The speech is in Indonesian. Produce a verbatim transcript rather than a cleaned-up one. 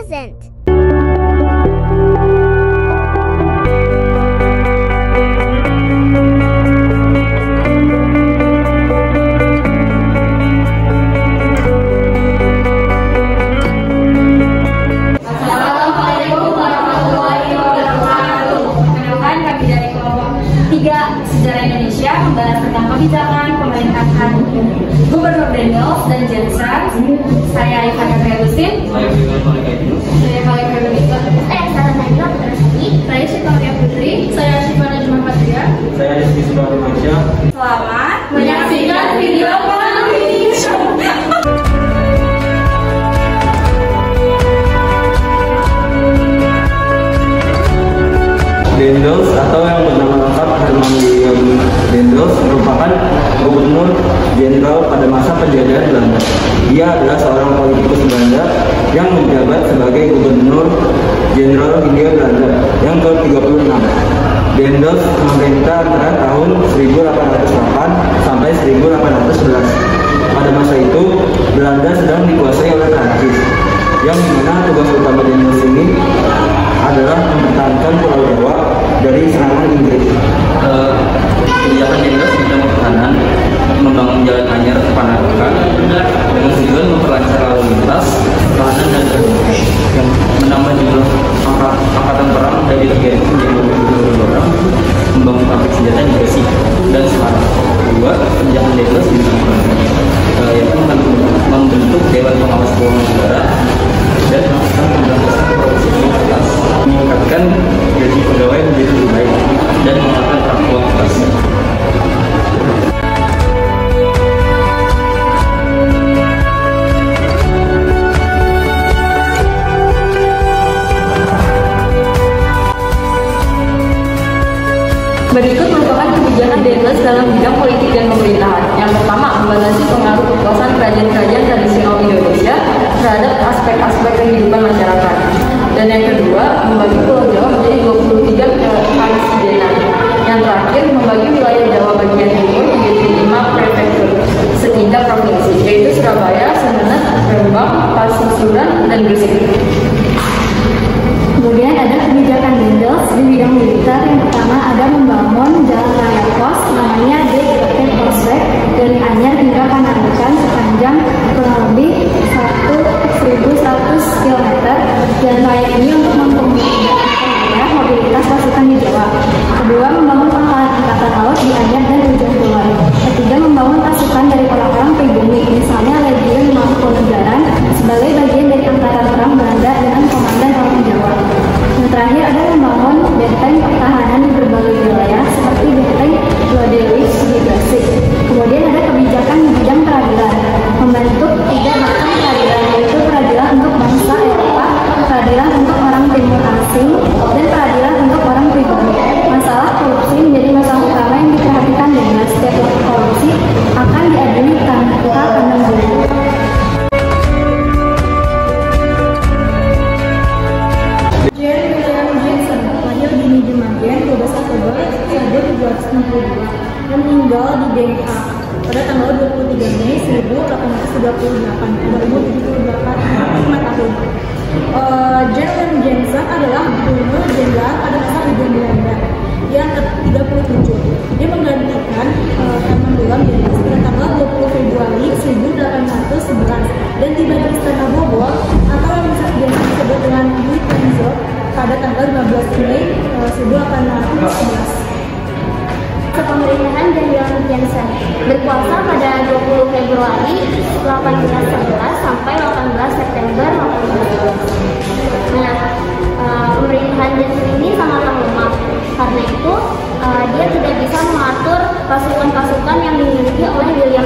present. Sejarah Indonesia membahas tentang kebijakan pemerintahan Gubernur Dendels dan Jensen. Saya Ivana Agustin. Saya Khalid Februita. Saya Sarah Najwa Putrasati. Saya Syitoria Putri. Saya Shivana Juma Patria. Saya Rizky Subarmansyah. Selamat menyaksikan video Indonesia. Dendels atau yang bernama lengkap Herman William Dendels merupakan gubernur jenderal pada masa penjajahan Belanda. Dia adalah seorang politikus Belanda yang menjabat sebagai gubernur jenderal Hindia Belanda yang ke tiga puluh enam. Dendels memerintah antara tahun seribu delapan ratus delapan sampai seribu delapan ratus sebelas. Pada masa itu Belanda sedang dikuasai oleh Prancis, yang dimana tugas utama Dendels ini adalah mempertahankan Pulau Jawa dari serangan Inggris. Uh, kebijakan Dendels bidang pertahanan membangun jalan anyar ke Panarukan dengan tujuan memperlancar lalu lintas, pertahanan dan terbuka, yang menambah jumlah angka, angkatan perang dari tiga ribu menjadi dua ribu orang, membangun pabrik senjata di Gresik dan Semarang. Kedua, kebijakan Dendels bidang ekonomi, uh, yaitu membentuk Dewan Pengawas Keuangan Negara dan melakukan pemberantasan korupsi universitas, meningkatkan gaji pegawai menjadi lebih baik dan mengangkat transportasi. Berikut merupakan kebijakan Dendels dalam bidang politik dan pemerintahan. Yang pertama, membatasi pengaruh kekuasaan kerajaan-kerajaan tradisional Indonesia terhadap aspek-aspek kehidupan masyarakat. Dan yang kedua, membagi Pulau Jawa menjadi dua puluh tiga karesidenan. Yang terakhir, membagi wilayah Jawa bagian timur menjadi lima prefektur setingkat provinsi, yaitu Surabaya, Sumeneb, Rembang, Pasuruan, dan Gresik. Kemudian ada kebijakan Dendels di bidang militer. Yang pertama ada membangun jalan raya pos namanya D tiga T Prospek dari Anyar hingga Panarukan sepanjang kurang lebih seribu seratus kilometer. Jalan raya ini untuk mempermudah mobilitas pasukan di Jawa. Kedua, membangun pangkalan angkatan laut di Anyar dan Ujung Kulon. Ketiga, membangun pasukan dari orang-orang pribumi, misalnya Legiun Mangkunegaran sebagai bagian dari angkatan perang Belanda dengan komandan orang Jawa. Yang terakhir ada membangun benteng pertahanan di berbagai wilayah seperti benteng Dua Dewi di Gresik. Kemudian ada kebijakan di bidang peradilan, membentuk tiga macam peradilan, yaitu peradilan untuk bangsa Eropa, peradilan untuk orang timur asing, dan peradilan untuk orang pribumi. Masalah korupsi menjadi masalah utama yang diperhatikan dengan setiap korupsi akan diadili tanpa pandang bulu. dua belas Oktober seribu tujuh ratus enam puluh dua dan meninggal di Den Haag pada tanggal dua puluh tiga Mei seribu delapan ratus tiga puluh delapan pada umur tujuh puluh delapan tahun. Uh, Jenderal Jensen adalah gubernur jenderal pada masa Hindia Belanda yang ke tiga puluh tujuh. Dia menggantikan uh, Herman William Dendels pada tanggal dua puluh Februari seribu delapan ratus sebelas dan tiba di Istana Bogor atau yang bisa disebut dengan Louis Windsor pada tanggal lima belas Mei seribu delapan ratus sebelas. Kepemerintahan Jenderal Jensen berkuasa pada dua puluh Februari seribu delapan ratus sebelas sampai delapan belas September seribu delapan ratus dua belas. Nah, uh, pemerintahan Jensen ini sangatlah lemah. Karena itu, uh, dia tidak bisa mengatur pasukan-pasukan yang dimiliki oleh William